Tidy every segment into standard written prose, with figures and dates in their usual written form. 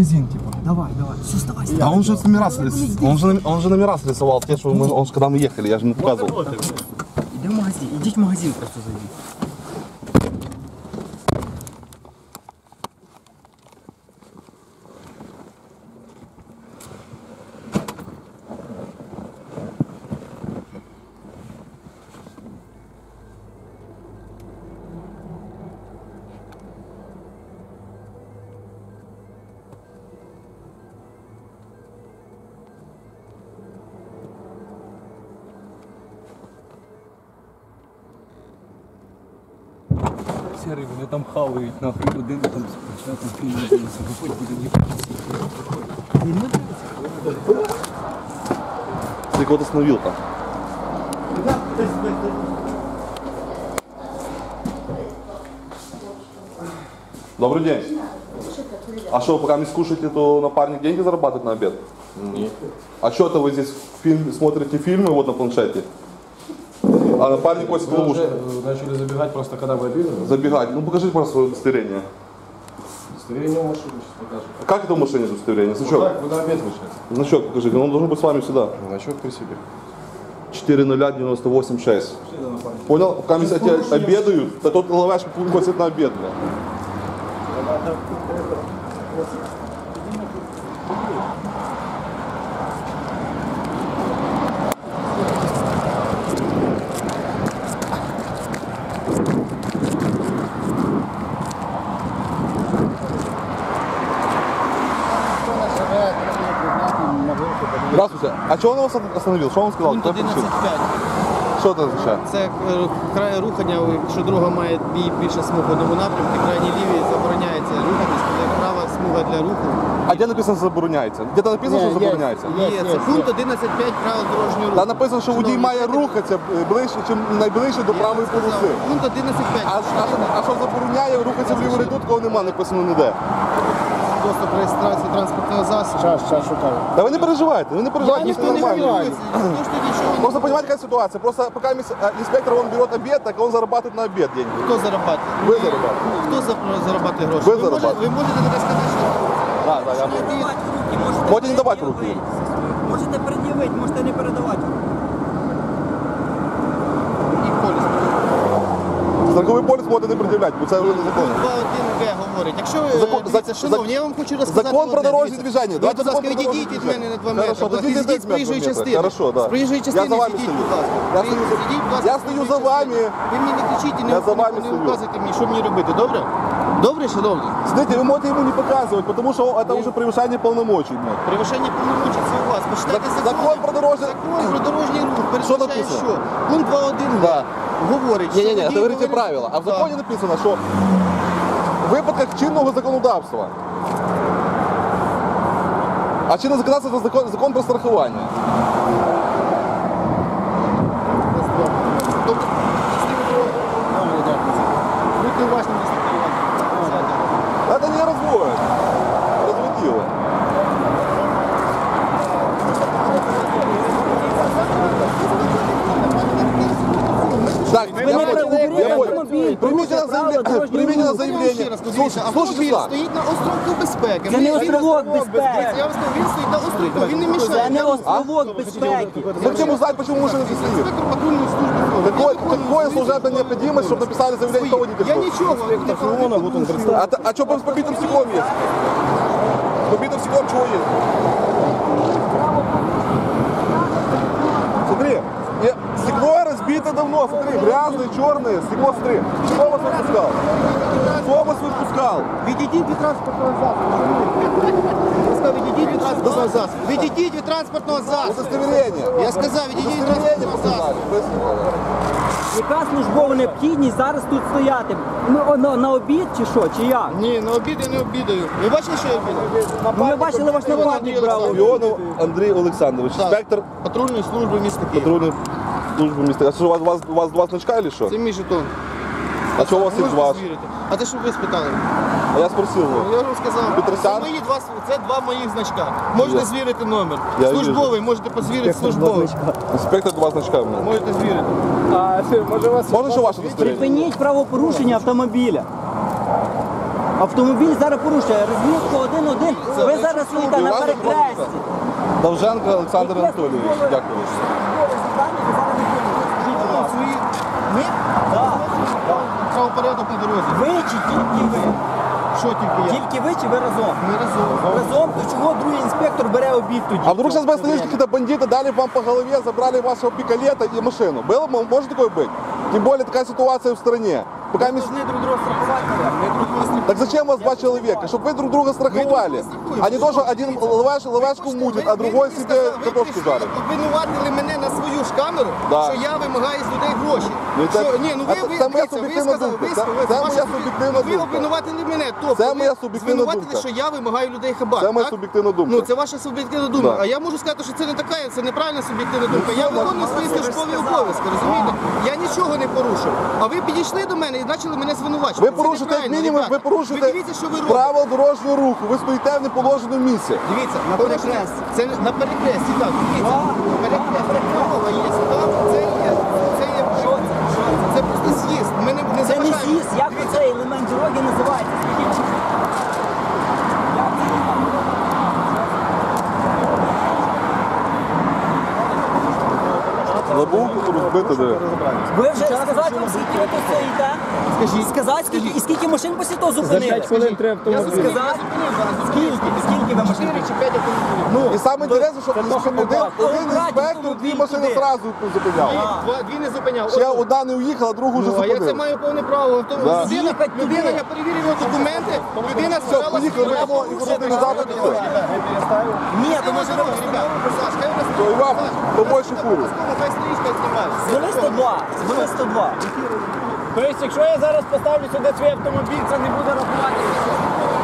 магазин, типа. Давай, все, вставай. А он же номера он же номера срисовал, те, что он же когда мы ехали, я же ему показывал. Иди в магазин, идите в магазин просто зайди. Серый, вони там хавають, нахуй, один там спочатку фільм дивиться, виходь, буде їхати. Ты кого-то остановил там. Добрый день. А что, пока не скушаете, то напарник деньги зарабатывает на обед? Нет. А что это вы здесь смотрите фильмы вот на планшете? А напарник просит ловушку. Начали забегать просто когда вы обедали. Забегать. Ну покажите просто свое удостоверение. Удостоверение в машине сейчас покажем. А как это в машине удостоверение? Значок? Вот так, вы на обед вышли. Значок покажите, он должен быть с вами всегда. Значок при себе. 40986. Понял? Пока они обедают, то тот лаваш просит на обед. Здравствуйте. А что он вас остановил? Что он сказал? Пункт 11.5. Что это означает? Це край рухання, якщо дорога має більше смуг в одному напрямку, крайній лівій забороняється рухатись, коли права смуга для руху. А где написано забороняється? Где-то написано, що забороняється? Є, це пункт 11.5 правил дорожнього руху. Там написано, що водій має рухатися ближче, чим найближче до правої полоси. Пункт 11.5. А що забороняє рухатися в ліву ряду, такого немає, написано ніде. Доступ реєстрації транспортного засобу. Час шукаю. Да ви не переживайте, ніхто не хвилюється. Просто понимаете, какая ситуация? Просто пока инспектор он берет обед, так он зарабатывает на обед деньги. Хто зарабатує? Ви зарабатуєте. Хто зарабатує гроші? Ви зарабатуєте. Ви можете таке сказати, що Да, я можете не давати руки. Можете пред'явити, можете не передавати. і поліс. Страховий поліс можете не пред'являти, бо це вже незаконно. 2.1Б говорить. Якщо ви, дивіться, шановні, я вам хочу розказати. Закон про одне, дорожнє дивіться. движення. Ви, Давайте будь ласка, закон про дорожнє відійдіть від мене на 2 метри. Хорошо, Будь ласка, тоді відійдіть з проїжджої метри. частини. Хорошо, да. З проїжджої частини Я за вами відійдіть, стою. будь ласка. Я стою за- Відійдіть, будь ласка, Я з стою проїжджої за вами. частини. Ви мені не кричіть і Я за вами не стою. указуйте мені, що мені робити, добре? Добре, шановні? Смотрите, вы можете ему не показывать, потому что это уже превышение полномочий. блядь. Превышення повномочий це у вас. Почитайте Закон про дорожнє... Закон про дорожній рух Що передбачає написано? що? Пункт 2.1 Да. говорить, що Не-не-не, это водій говорите повинен- правила. А в Да. законе написано, что в выпадках чинного законодавства. А чинное законодавство – это закон про страхование. Тобто, будьте уважні на страхування. Это не разводит. Разводило. Так, я понял. Примите на заявление. Слушайте Автомобіль сюда. стоїть на островку безпеки. Це не островок безпеки. Я вам скажу, він стоїть на островку, він не мішає. Це не островок безпеки. Мы хотим узнать, почему машина здесь стоит. Інспектор патрульної служби. Какое служебная необходимость, чтобы написали заявление, кто водитель? Я ничего. А что с побитым стеклом есть? С побитым стеклом чего есть? Смотри, стекло разбито давно, смотри, грязное, черное, стекло, смотри. Кто вас выпускал? Кто вас выпускал? Відійдіть від транспортного засобу. Відійдіть від транспортного засобу. Відійдіть від транспортного засобу. Удостоверение. Я сказав, відійдіть від Удостоверение транспортного засобу. показали. Яка службова необхідність зараз тут стояти? На обід чи що, чи як? Ні, на обід я не обідаю. Ви бачили, що я обідаю? Ми бачили, ваш напарник брав. Леонов Андрей Олександрович, Так. инспектор Патрульної служби міста Києва. патрульной службы места. А что, у вас два значка или что? Це мій жетон. А что у вас есть Можете два? звірити? А те, що ви спитали? А я спросил его. Я вам сказав, Петросян? це два моїх значка. Можете Я- звірити номер. Я Службовий, можете позвірити службовий. Инспектор два значка у меня. Можете звірити. Можно еще ваше удостоверение? Припиніть правопорушення автомобіля. Автомобіль зараз порушує розмітку 1-1. Ви зараз стоїте на перехресті. Довженко Олександр Анатолійович. Дякую. Ми? Так. Правопорядок на дорозі. Ви чи тільки ви? Що тільки я? Тільки ви чи ви разом? Ми разом. Разом, то чого другий інспектор бере обід тоді? А вдруг сейчас бы остановились какие-то бандиты, дали вам по голове, забрали вашего пикалета и машину? Было, может такое быть? Тем более такая ситуация в стране. Пока Ми повинні друг друга страхувати. Ми друг друга страхуємо. Так зачем вас два человека? Чтобы вы друг друга страховали. А не то, что один лавашку мутит, а другой себе картошку жарит. Ви обвинуватили мене на свою ж камеру, Да. що я вимагаю з людей гроші. Ну, Що- так- ні, ну а ви це моя дивіться, суб'єктивна сказали, думка. ви Це ваша моя суб'єктивна Ви думка. обвинуватили мене, тобто Це моя ви суб'єктивна звинуватили, думка. що я вимагаю людей хабар. Це моя так? суб'єктивна думка. Ну, це ваша суб'єктивна думка. Да. А я можу сказати, що це не така, це неправильна суб'єктивна думка. Я виконую свої службові обов'язки, розумієте? Я нічого не порушив. А ви підійшли до мене і почали мене звинувачувати. Ви Це порушите, як неправильно, мінімум, ребята. ви порушите Ви дивіться, що ви робите. правила дорожнього руху. Ви стоїте в неположеному місці. Дивіться, на перехресті. Це на перехресті, так. Дивіться, перехресті. Дорога є, так, це є, це просто з'їзд. Ми не Це не заважаємо. з'їзд, як цей елемент дороги називається? Скажіть. Як це називається? Забув розбити, де. Ви вже сказати вам, скільки ви тут стоїте? Скажіть. Сказати, скільки, і скільки машин після того зупинили? Я зупинив зараз. Сказати? Скільки ви машин? 4 чи 5 автомобілів. І саме інтересне, що один інспектор дві машини одразу зупиняв. Дві не зупиняв. Ще одна не уїхала, другу вже Ну, а я це зупинив. маю повне право. Да. Людина, я перевірив його документи, людина Все, збиралася. поїхали, будемо і назад. Ні, то може ви То і вам побольше фуру. звели 102. Звели 102. Тобто, якщо я зараз поставлю сюди свій автомобіль, це не буде рахуватися.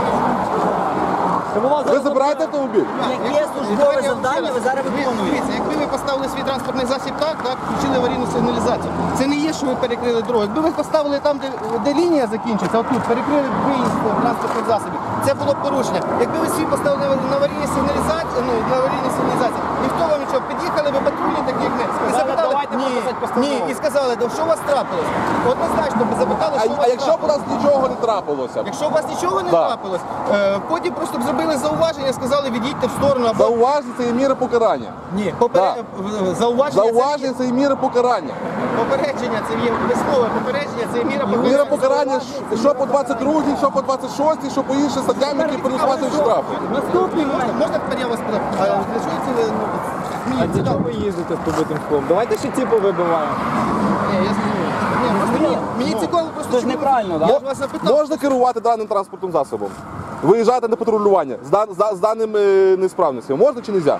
Ви забираєте автомобіль? Яке службове завдання ви зараз виконуєте? Дивіться, якби ви поставили свій транспортний засіб так, включили аварійну сигналізацію. Це не є, що ви перекрили дорогу. Якби ви поставили там, де лінія закінчиться, отут, перекрили виїзд транспортних засобів, це було б порушення. Якби ви свій поставили на аварійній сигналізації, ніхто вам нічого, під'їхали ви патрульні, такі як ми, і запитали, давайте прописати постанову. ні, і сказали, «Да що у вас трапилось? Однозначно, ви запитали, що у вас А якщо б у трапилось. нас нічого не трапилося? Якщо у вас нічого не Да. трапилось, потім просто б зробили зауваження, сказали, відійдьте в сторону або Зауваження це є міри покарання. ні, зауваження, Зауваження це є міри покарання. попередження, це є вислове попередження, це є міра покарання. Міра покарання, що по 22-й, що по 26-й, що по іншим статтям, які передбачають штрафи. Наступний момент. Можна тепер я вас питаю? А для чого це ви, А для чого ви їздите з побитим склом? Давайте ще ці повибиваємо. Ні, я зрозумів. Ні, просто мені цікаво просто, Це ж чому ви- неправильно, да? Я ж вас запитав. Можна керувати даним транспортним засобом? Виїжджати на патрулювання з даними несправностями. Можна чи не можна?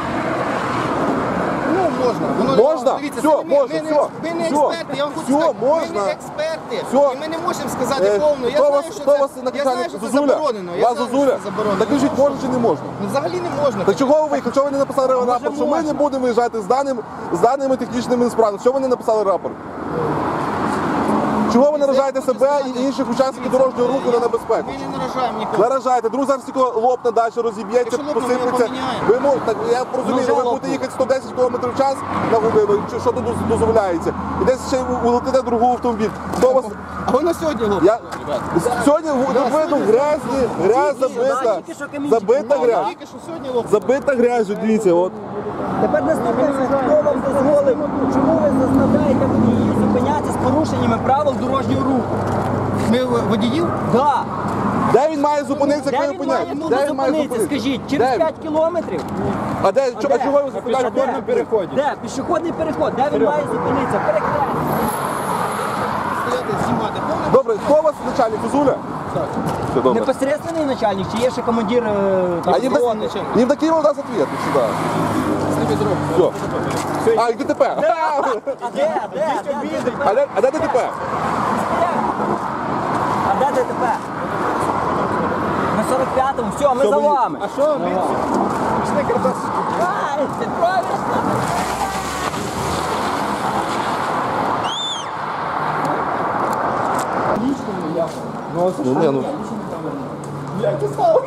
Ну, можна. Воно- Можна? Дивіться, Все, це ми- можна, ми не- все, Ми не все, експерти, я вам хочу все, сказати. Ми можна. не експерти. Все. І ми не можемо сказати повно. Я Хто знаю, вас, що хто це, вас я знаю, начальник? що це Зозуля? заборонено. Я Вас знаю, що Зозуля? це заборонено. Так кажіть, можна чи не можна? Ну, взагалі не можна. Так чого ви виїхали? Чого ви не написали рапорт, що ми не будемо виїжджати з даними технічними несправностями? Чого ви не написали рапорт? Чого ви наражаєте себе і інших учасників дорожнього руху на небезпеку? Ми не наражаємо нікого. Наражаєте, друг зараз тільки лопне далі, розіб'ється, Якщо лопне, ми його посиплеться. поміняємо. Ви так, я розумію, ви будете їхати 110 км в час на годину, що тут дозволяється. І десь ще улетите другу автомобіль. Хто вас... А воно сьогодні лопне. Я... Сьогодні видно грязь забита. тільки що камінчик Забита грязь. Тільки що сьогодні лопне. Забита грязю, дивіться, от. Тепер наступне, хто вам дозволив, чому ви заставляєте водіїв зупинятися з порушеннями правил дорожнього руху? Ми водіїв? Да. Де він має зупинитися, Де як ви він має зупиняєте? тут Де він має зупинитися? зупинитися? Скажіть, через Де він? 5 кілометрів? А де? А чого ви зупиняєте? Пішохідний переход. Де? Пішохідний переход. Де він має зупинитися? Перехрест. Стояти, знімати. Добре, хто у вас начальник? Зозуля? Так. Все добре. Непосередньоний начальник, чи є ще командир? А не в такие у нас ответ сюда. Все. А, и ДТП. А де? А де ДТП? А де ДТП? На 45-му. Все, ми за вами. А що? Пішли картошку. Ай, це правильно. Ну, не, ну. Як ти став?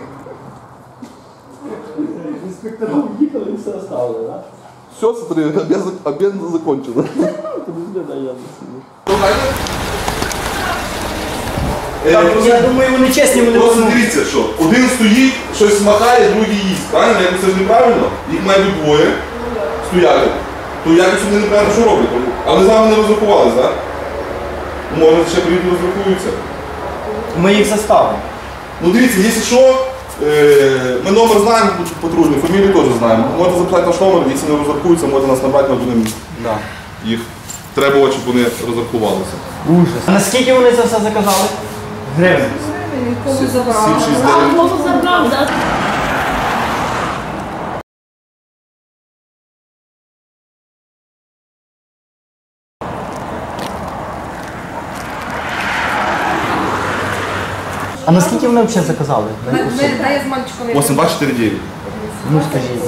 Все, смотри, обед закончен. Я думаю, вони чесні, вони Просто вернуть. дивіться, що один стоїть, щось махає, другий їсть. Правильно? Якось це ж неправильно. Їх має бути двоє стояти. То якось вони неправильно що роблять. А вони з вами не розрахувались, так? Може ще приїдуть розрахуються. Ми їх заставимо. Ну дивіться, якщо що, ми номер знаємо патрульний, фамілію теж знаємо. Можете записати наш номер, якщо не розрахуються, можете нас набрати, ми будемо їх требувати, щоб вони розрахувалися. А наскільки вони це все заказали? Гривень. 769. Кого забрав, да? А наскільки вони взагалі заказали? Дай я з мальчиком. 8249. Ну скажіть.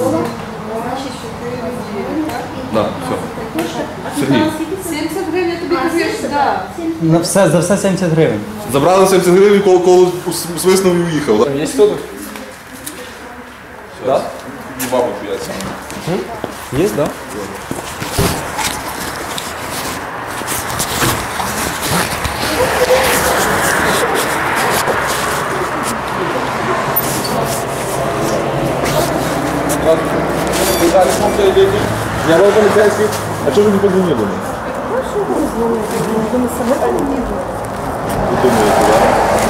Да, все. Сергій. 70 гривень, я тобі кажу, що да. На все, за все 70 гривень. Забрали 70 гривень, коли свиснув і уїхав. Да? Є хто тут? Да? Баба п'яться. Є, да? Я был полицейский. А что вы не позвонили мне? Вы думаете, да?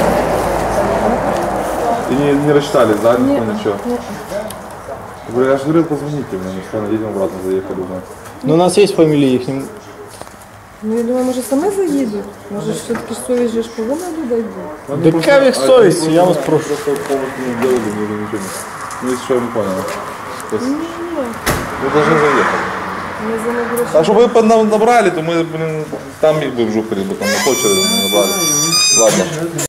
И не рассчитались, да? Ничего. Я же говорил, позвоните мне, мы что, едем обратно, заехали. Да. Ну, у нас є фамілії їхні. Ну, я думаю, може саме заїдуть? Може, все-таки совість же ж повинна людей бути? Яка в їх совість, я вас прошу. Просто полностью не делали, ничего не. Ну, если что, я не понял. То есть, вы должны заехать. Не занабереш. А чтобы вы набрали, то мы, блин, там их бы в жопе, там на почве набрали. Ладно.